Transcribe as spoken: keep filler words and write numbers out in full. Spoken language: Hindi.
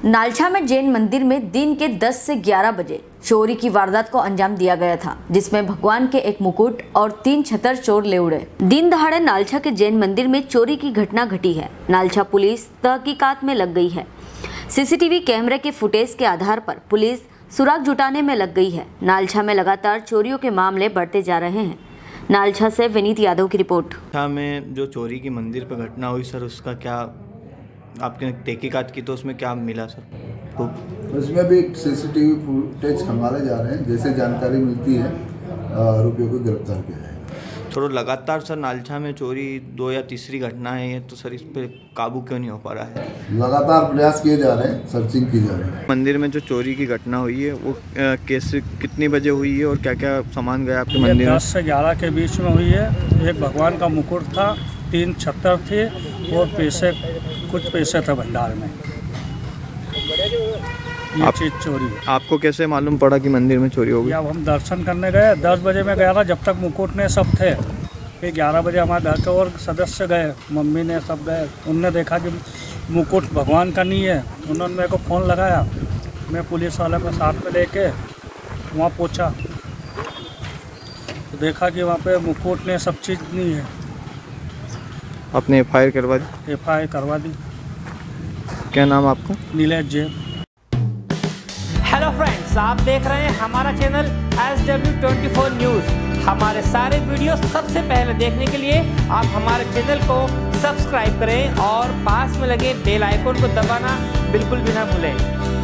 नालछा में जैन मंदिर में दिन के दस से ग्यारह बजे चोरी की वारदात को अंजाम दिया गया था, जिसमें भगवान के एक मुकुट और तीन छतर चोर ले उड़े। दिन दहाड़े नालछा के जैन मंदिर में चोरी की घटना घटी है। नालछा पुलिस तहकीकात में लग गई है। सीसीटीवी कैमरे के फुटेज के आधार पर पुलिस सुराग जुटाने में लग गई है। नालछा में लगातार चोरियों के मामले बढ़ते जा रहे हैं। नालछा से विनीत यादव की रिपोर्ट। में जो चोरी की मंदिर पर घटना हुई सर, उसका क्या आपने तहकीकात की तो उसमें क्या मिला सर? तो उसमें भी सीसीटीवी फुटेज खंगाले जा रहे हैं। जैसे जानकारी मिलती है आरोपियों को गिरफ्तार किया जाएगा। थोड़ा लगातार सर नालछा में चोरी दो या तीसरी घटना है ये, तो सर इस पे काबू क्यों नहीं हो पा रहा है? लगातार प्रयास किए जा रहे हैं, सर्चिंग की जा रही है। मंदिर में जो चोरी की घटना हुई है वो कैसे कितनी बजे हुई है और क्या क्या सामान गया आपके मंदिर में? दस से ग्यारह के बीच में हुई है। एक भगवान का मुकुट था, तीन छत्तर थे और पैसे कुछ पैसे थे भंडार में। ये आप, चीज़ चोरी। आपको कैसे मालूम पड़ा कि मंदिर में चोरी हो गई? जब हम दर्शन करने गए दस बजे में गया था, जब तक मुकुट ने सब थे। फिर ग्यारह बजे हमारे घर के और सदस्य गए, मम्मी ने सब गए। उनने देखा कि मुकुट भगवान का नहीं है। उन्होंने मेरे को फ़ोन लगाया, मैं पुलिस वाले को साथ में लेके वहाँ पहुँचा तो देखा कि वहाँ पे मुकुट ने सब चीज़ नहीं है। आपने एफ आई आर करवा दी? एफ आई आर करवा दी। क्या नाम आपका? नीलेश जैन। हेलो फ्रेंड्स, आप देख रहे हैं हमारा channel S W twenty four news. हमारे सारे वीडियो सबसे पहले देखने के लिए आप हमारे चैनल को सब्सक्राइब करें और पास में लगे बेल आइकन को दबाना बिल्कुल भी ना भूलें।